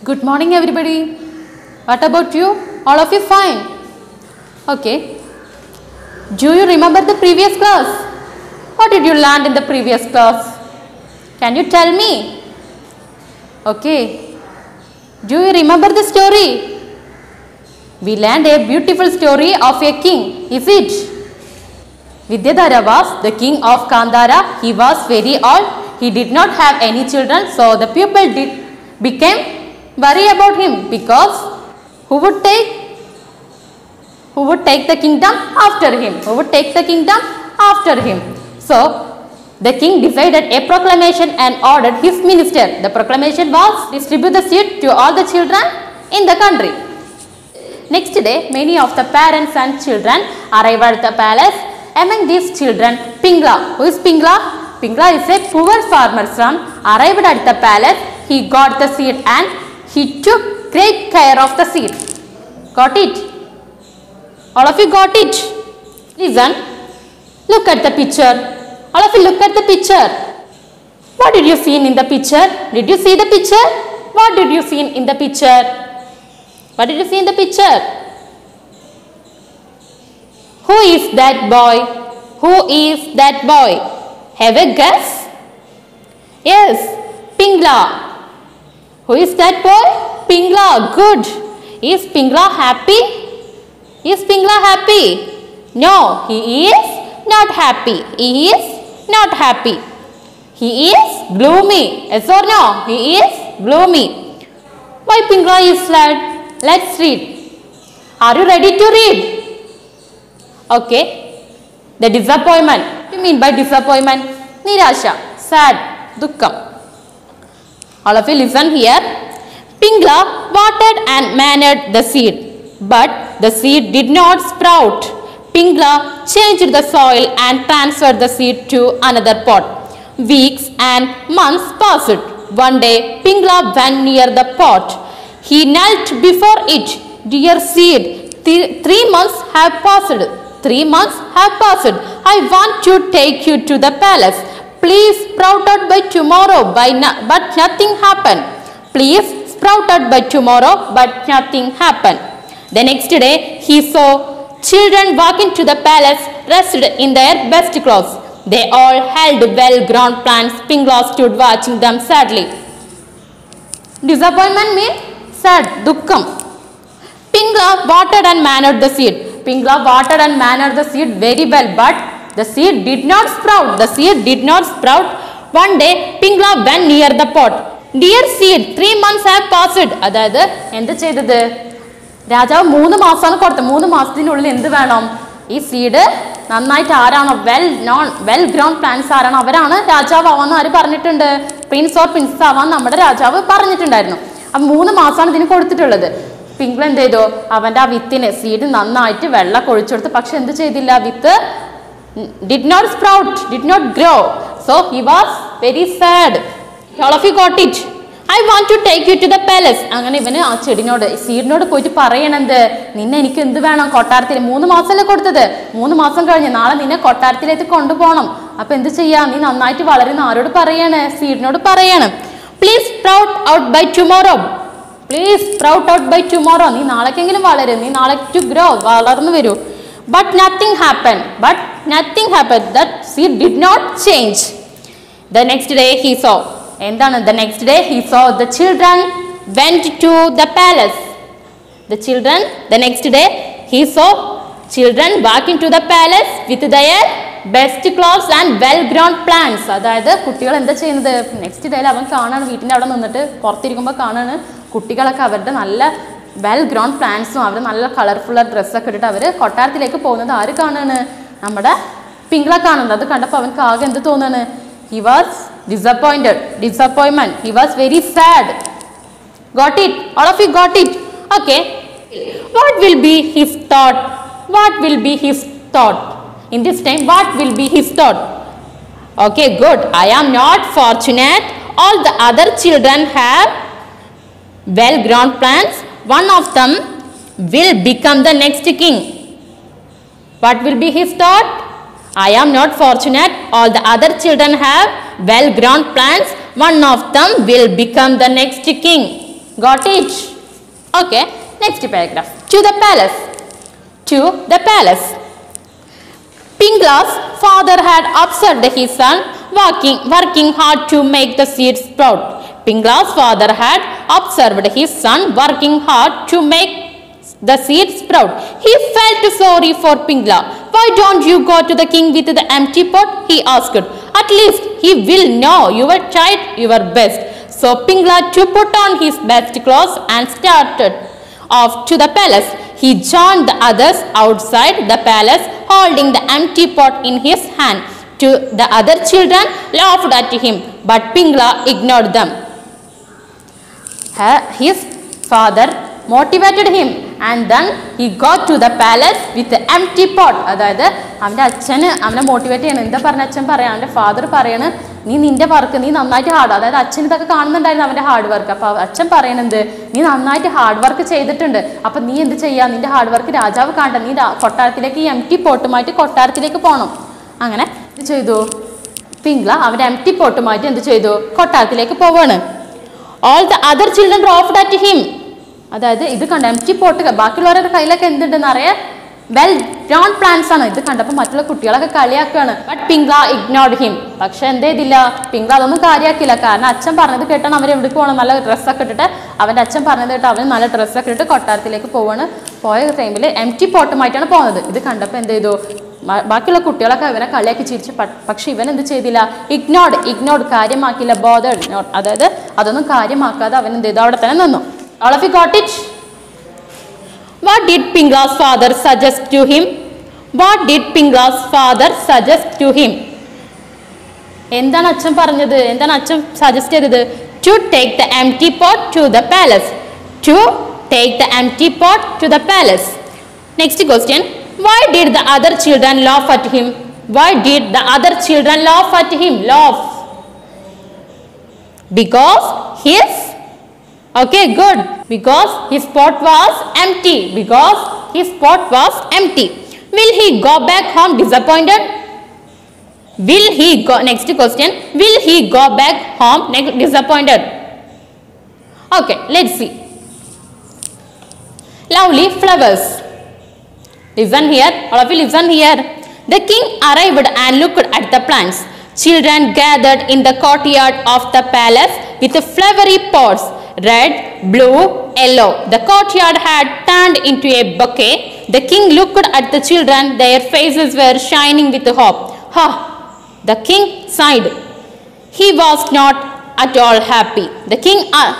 Good morning everybody. What about you? All of you fine? Okay. Do you remember the previous class? What did you learn in the previous class? Can you tell me? Okay. Do you remember the story? We learned a beautiful story of a king, is it? Vidyadhara was the king of Gandhara. He was very old. He did not have any children, so the people became worried about him, because who would take the kingdom after him? Who would take the kingdom after him? So the king decided a proclamation and ordered his minister. The proclamation was distribute the seed to all the children in the country. Next day, many of the parents and children arrived at the palace. Among these children, Pingla. Who is Pingla? Pingla is a poor farmer's son. Arrived at the palace, he got the seed and he took great care of the seed. Got it? All of you got it? Listen. Look at the picture. All of you look at the picture. What did you see in the picture? Did you see the picture? What did you see in the picture? What did you see in the picture? Who is that boy? Who is that boy? Have a guess? Yes, Pingla. Who is that boy? Pingla. Good. Is Pingla happy? Is Pingla happy? No, he is not happy. He is not happy. He is gloomy. Yes or no? He is gloomy. Why Pingla is sad? Let's read. Are you ready to read? Okay. The disappointment. What do you mean by disappointment? Nirasha. Sad. Dukkam. All of you listen here. Pingla watered and managed the seed, but the seed did not sprout. Pingla changed the soil and transferred the seed to another pot. Weeks and months passed. One day, Pingla went near the pot. He knelt before it. Dear seed, 3 months have passed. 3 months have passed. I want to take you to the palace. Please sprout out by tomorrow, but nothing happened. Please sprout out by tomorrow, but nothing happened. The next day, he saw children walk into the palace dressed in their best clothes. They all held well-grown plants. Pingla stood watching them sadly. Disappointment means sad, dukkam. Pingla watered and managed the seed. Pingla watered and managed the seed very well, but the seed did not sprout. The seed did not sprout. One day, Pingla went near the pot. Dear seed, 3 months have passed. അതായത് എന്ത് ചെയ്തത്? രാജാവ് 3 മാസമാണ് കൊടുത്തത്. 3 മാസത്തിനുള്ളിൽ എന്ത് വേണം? ഈ സീഡ് നന്നായിട്ട് ആരാണോ വെൽ ഗ്രോൺ പ്ലാന്റ്സ് ആരാണോ അവരാണ് രാജാവ് ആവാന്ന് ആര് പറഞ്ഞിട്ടുണ്ട്? പ്രിൻസ് ഓർ പ്രിൻസസ് ആവാൻ നമ്മുടെ രാജാവ് പറഞ്ഞിട്ടുണ്ടായിരുന്നു. അപ്പം 3 മാസമാണ് ഇതിന് കൊടുത്തിട്ടുള്ളത്. പിങ്ക്ല എന്ത് ചെയ്തു? അവൻ്റെ ആ വിത്തിന് സീഡ് നന്നായിട്ട് വെള്ളം കൊഴിച്ചെടുത്ത്. പക്ഷെ എന്ത് ചെയ്തില്ല? വിത്ത് did not sprout, did not grow. So he was very sad. All of you got it? I want to take you to the palace. അങ്ങനെ ഇവന് ആ ചെടിനോട് സീഡിനോട് പോയിട്ട് പറയണത്, നിന്നെ എനിക്ക് എന്ത് വേണം? കൊട്ടാരത്തിൽ 3 മാസമല്ലേ കൊടുത്തത്. 3 മാസം കഴിഞ്ഞ് നാളെ നിന്നെ കൊട്ടാരത്തിലേക്ക് കൊണ്ടുപോകണം. അപ്പൊ എന്ത് ചെയ്യാ? നീ നന്നായിട്ട് വളരുന്ന ആരോട് പറയാണ്? സീഡിനോട് പറയാണ്. Please sprout out by tomorrow. Please sprout out by tomorrow. നീ നാളേക്കെങ്കിലും വളരും. നീ നാളെ ടു ഗ്രോ, വളർന്നു വരൂ. But nothing happened. But nothing happened. That seed did not change. The next day he saw. എന്താണ്? The next day he saw the children went to the palace. The next day he saw children walking to the palace with their best clothes and well-grown plants. അതായത് കുട്ടികൾ എന്താ ചെയ്യുന്നത്? Next ഡേയിൽ അവൻ കാണാണ്, വീട്ടിൻ്റെ അവിടെ നിന്നിട്ട് പുറത്തിരിക്കുമ്പോൾ കാണാണ് കുട്ടികളൊക്കെ അവരുടെ നല്ല വെൽ ഗ്രോൺ പ്ലാന്റ്സും അവർ നല്ല കളർഫുൾ ഡ്രസ്സൊക്കെ ഇട്ടിട്ട് അവർ കൊട്ടാരത്തിലേക്ക് പോകുന്നത് ആര് കാണാണ്? നമ്മുടെ പിങ്ക്ല കാണുന്നത്. അത് കണ്ടപ്പോൾ അവൻക്ക് ആകെ എന്ത് തോന്നാണ്? He was disappointment. He was very sad. Got it? All of you got it? Okay. What will be his thought? What will be his thought? In this time, what will be his thought? Okay, good. I am not fortunate. All the other children have well-grown plants. One of them will become the next king. What will be his thought? I am not fortunate. All the other children have well-grown plants. One of them will become the next king. Got it? Okay. Next paragraph. To the palace. To the palace. Pingla's father had observed his son working hard to make the seeds sprout. Pingla's father had observed his son working hard to make the seeds sprout. He felt sorry for Pingla. Why don't you go to the king with the empty pot? He asked. At least he will know you have tried your best. So Pingla too put on his best clothes and started off to the palace. He joined the others outside the palace, holding the empty pot in his hand. To the other children laughed at him, but Pingla ignored them. His father motivated him and then he got to the palace with the empty pot. അതായത് അവൻ്റെ അച്ഛന് അവനെ motivate ചെയ്യണം. എന്താ പറഞ്ഞ അച്ഛൻ പറയാം, അവൻ്റെ ഫാദർ പറയണ് നീ നിൻ്റെ വർക്ക് നീ നന്നായിട്ട് അതായത് അച്ഛൻ ഇതൊക്കെ കാണുന്നുണ്ടായിരുന്നു അവൻ്റെ ഹാർഡ് വർക്ക്. അപ്പോൾ അച്ഛൻ പറയണത് നീ നന്നായിട്ട് ഹാർഡ് വർക്ക് ചെയ്തിട്ടുണ്ട്, അപ്പം നീ എന്ത് ചെയ്യുക, നിൻ്റെ ഹാർഡ് വർക്ക് രാജാവ് കാണണ്ട, നീ കൊട്ടാരത്തിലേക്ക് ഈ എംറ്റി പോട്ടുമായിട്ട് കൊട്ടാരത്തിലേക്ക് പോകണം. അങ്ങനെ എന്ത് ചെയ്തു, പിംഗ്ല അവൻ്റെ എംറ്റി പോട്ടുമായിട്ട് എന്ത് ചെയ്തു, കൊട്ടാരത്തിലേക്ക് പോവാണ്. All the other children laughed at him. അതായത് ഇത് കണ്ട എംറ്റി പോട്ട് ബാക്കിയുള്ളവരുടെ കയ്യിലൊക്കെ എന്തുണ്ടെന്ന് അറിയാം, വെൽ ഗ്രോൺ പ്ലാന്റ്സ് ആണ്. ഇത് കണ്ടപ്പോൾ മറ്റുള്ള കുട്ടികളൊക്കെ കളിയാക്കുകയാണ്. But Ping ignored him. പക്ഷെ എന്ത് ചെയ്തില്ല, പിംഗ്ല അതൊന്നും കാര്യമാക്കില്ല. കാരണം അച്ഛൻ പറഞ്ഞത് കേട്ടാണ് അവർ എവിടേക്ക് പോകണം, നല്ല ഡ്രസ്സൊക്കെ ഇട്ടിട്ട് അവൻ്റെ അച്ഛൻ പറഞ്ഞത് കേട്ട് അവന് നല്ല ഡ്രസ്സൊക്കെ ഇട്ടിട്ട് കൊട്ടാരത്തിലേക്ക് പോവാണ്. പോയ ടൈമിൽ എംറ്റി പോട്ടുമായിട്ടാണ് പോകുന്നത്. ഇത് കണ്ടപ്പോൾ എന്ത് ചെയ്തു, ബാക്കിയുള്ള കുട്ടികളൊക്കെ ഇവനെ കളിയാക്കി ചിരിച്ചു. പക്ഷെ ഇവൻ എന്ത് ചെയ്തില്ല, ഇഗ്നോർഡ് കാര്യമാക്കില്ല. ബോധേഡ് നോട്ട്, അതായത് അതൊന്നും കാര്യമാക്കാതെ അവൻ എന്ത് ചെയ്തു, അവിടെ തന്നെ നിന്നു. All of you got it? What did Pingla's father suggest to him? What did Pingla's father suggest to him? എന്താണ് അച്ഛൻ പറഞ്ഞത്, എന്താണ് അച്ഛൻ സജസ്റ്റ് ചെയ്തത്? To take the empty pot to the palace. To take the empty pot to the palace. Next question. Why did the other children laugh at him? Why did the other children laugh at him? Laugh. Because his Okay, good. Because his pot was empty. Because his pot was empty. Will he go back home disappointed? Will he go? Next question. Will he go back home disappointed? Okay, let's see. Lovely flowers. Listen here. All of you listen here. The king arrived and looked at the plants. Children gathered in the courtyard of the palace with flowery pots. Red, blue, yellow. The courtyard had turned into a bouquet. The king looked at the children. Their faces were shining with hope. Ha! The king sighed. He was not at all happy. The king,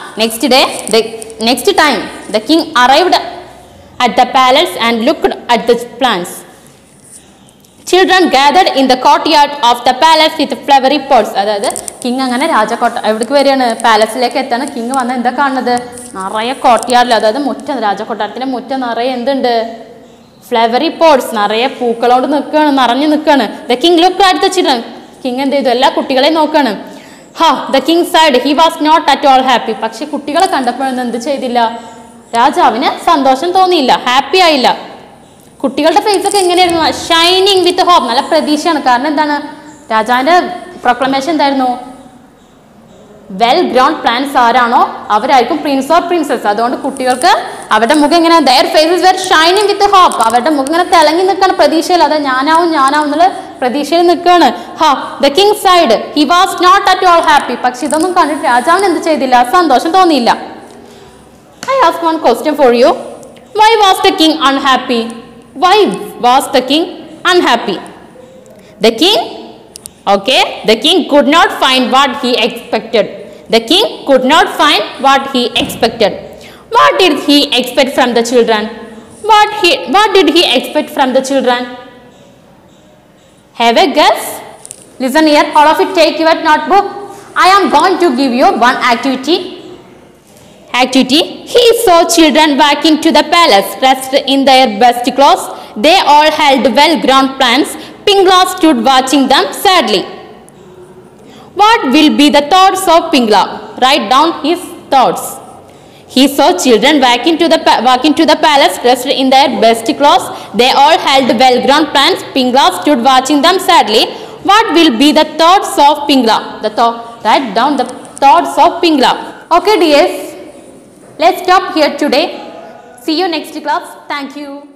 next time, the king arrived at the palace and looked at the plants. Children gathered in the courtyard of the palace with flowery pots. അതായത് king അങ്ങനെ എവിടേക്ക് വരികയാണ്, പാലസിലേക്ക് എത്താണ്. King വന്ന് എന്താ കാണുന്നത്, നിറയെ കോർട്ട്യാർഡിൽ, അതായത് മുറ്റം, രാജകൊട്ടാരത്തിൻ്റെ മുറ്റം നിറയെ എന്തുണ്ട്, ഫ്ലവറി പോട്ട്സ്, നിറയെ പൂക്കളോട് നിറഞ്ഞു നിൽക്കുകയാണ്. The king look at the children. കിങ് എന്ത് ചെയ്തു, എല്ലാ കുട്ടികളെയും നോക്കുകയാണ്. The king said he was not at all happy. പക്ഷെ കുട്ടികളെ കണ്ടപ്പോഴൊന്നും എന്ത് ചെയ്തില്ല, രാജാവിന് സന്തോഷം തോന്നിയില്ല, ഹാപ്പി ആയില്ല. കുട്ടികളുടെ ഫേസൊക്കെ എങ്ങനെയായിരുന്നു, ഷൈനിങ് വിത്ത് ഹോപ്പ്, നല്ല പ്രതീക്ഷയാണ്. കാരണം എന്താണ്, രാജാവിൻ്റെ പ്രൊക്ലമേഷൻ എന്തായിരുന്നു, വെൽ ഗ്രൗണ്ട് പ്ലാൻസ് ആരാണോ അവരായിരിക്കും പ്രിൻസ് ഓർ പ്രിൻസസ്. അതുകൊണ്ട് കുട്ടികൾക്ക് അവരുടെ മുഖം ഇങ്ങനെ their faces were shining with hope, അവരുടെ മുഖം ഇങ്ങനെ തിളങ്ങി നിൽക്കുകയാണ് പ്രതീക്ഷയിൽ. അത് ഞാനാവും എന്നുള്ള പ്രതീക്ഷയിൽ നിൽക്കുകയാണ്. The king said he was not at all happy. പക്ഷെ ഇതൊന്നും കണ്ടിട്ട് രാജാവിന് എന്ത് ചെയ്തില്ല, സന്തോഷം തോന്നിയില്ല. I ask one question for you. Why was the king unhappy? Why was the king unhappy? The king could not find what he expected. The king could not find what he expected. What did he expect from the children? What did he expect from the children? Have a guess? Listen here, all of you take your notebook. I am going to give you one activity. He saw children walking to the palace dressed in their best clothes. They all held well-grown plants. Pingla stood watching them sadly. What will be the thoughts of Pingla? Write down his thoughts. He saw children walking to the palace dressed in their best clothes. They all held well-grown plants. Pingla stood watching them sadly. What will be the thoughts of Pingla? Write down the thoughts of Pingla. Okay, dears. Let's stop here today. See you next class. Thank you.